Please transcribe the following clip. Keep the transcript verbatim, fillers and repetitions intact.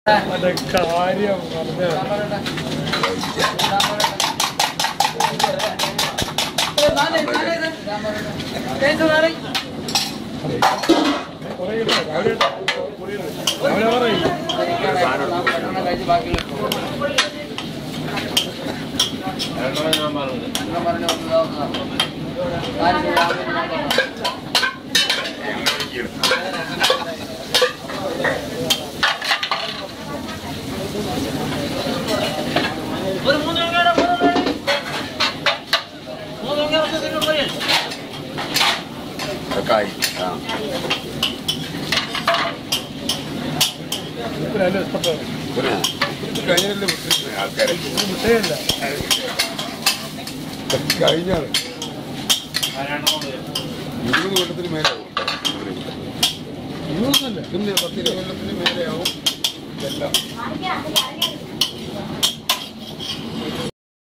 കാര്യം Kai. കഴിഞ്ഞാണ് ഇരുപത് കൊല്ലത്തിന് മേലെയാവും ഇരുപതല്ല പിന്നെ പത്തിരുപത് കൊല്ലത്തിന് മേലെയാവും ഇതെല്ലാം